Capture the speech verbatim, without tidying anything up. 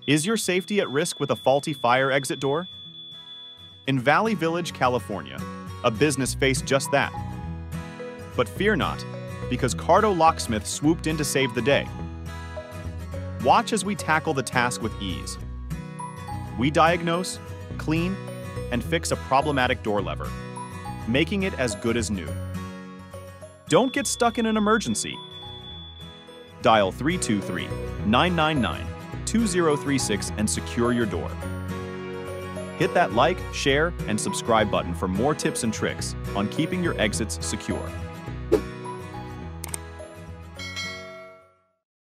Is your safety at risk with a faulty fire exit door? In Valley Village, California, a business faced just that. But fear not, because Kardo Locksmith swooped in to save the day. Watch as we tackle the task with ease. We diagnose, clean, and fix a problematic door lever, making it as good as new. Don't get stuck in an emergency. Dial three two three, nine nine nine, two zero three six and secure your door. Hit that like, share, and subscribe button for more tips and tricks on keeping your exits secure.